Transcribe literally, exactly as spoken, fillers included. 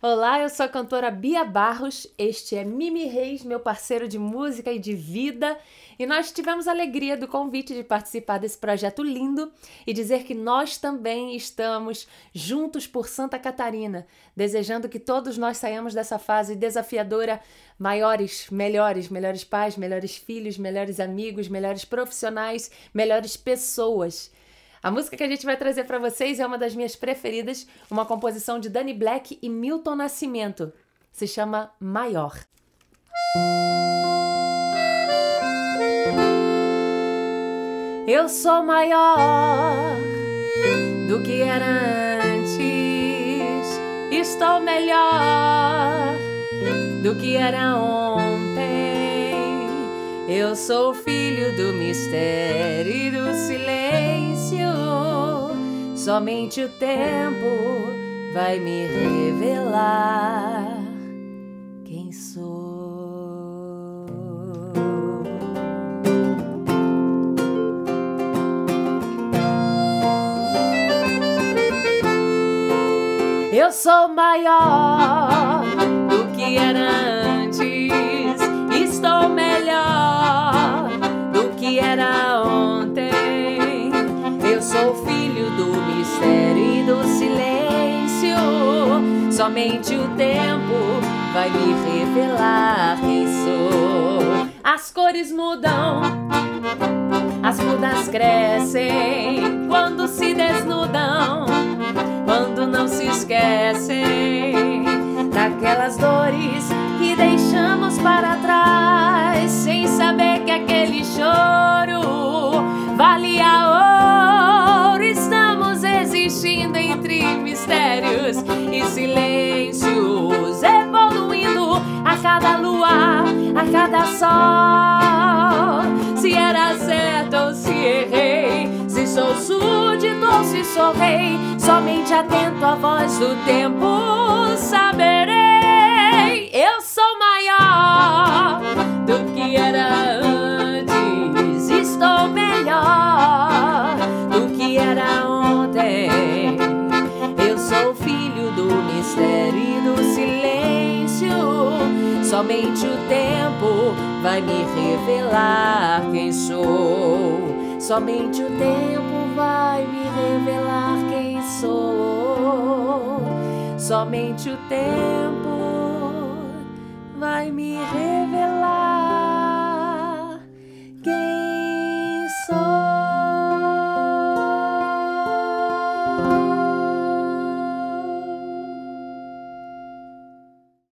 Olá, eu sou a cantora Bia Barros, este é Mimi Reis, meu parceiro de música e de vida, e nós tivemos a alegria do convite de participar desse projeto lindo e dizer que nós também estamos juntos por Santa Catarina, desejando que todos nós saiamos dessa fase desafiadora maiores, melhores, melhores pais, melhores filhos, melhores amigos, melhores profissionais, melhores pessoas. A música que a gente vai trazer para vocês é uma das minhas preferidas, uma composição de Dani Black e Milton Nascimento. Se chama Maior. Eu sou maior do que era antes, estou melhor do que era ontem. Eu sou filho do mistério e do silêncio. Somente o tempo vai me revelar quem sou. Eu sou maior do que era antes, estou melhor do que era ontem. Eu sou filho do mistério e do silêncio. Somente o tempo vai me revelar quem sou. As cores mudam, as mudas crescem quando se desnudam, quando não se esquecem daquelas dores que deixamos para trás, sem saber que aquele choro valia ouro. Estamos existindo entre mistérios e silêncios, evoluindo a cada lua, a cada sol. Se era certo ou se errei, se sou súdito ou se sou rei, somente atento à voz do tempo saberei. Eu sou maior do que era antes, estou melhor do que era ontem. Eu sou filho do mistério e do silêncio. Somente o tempo vai me revelar quem sou. Somente o tempo vai me revelar quem sou. Somente o tempo vai me revelar.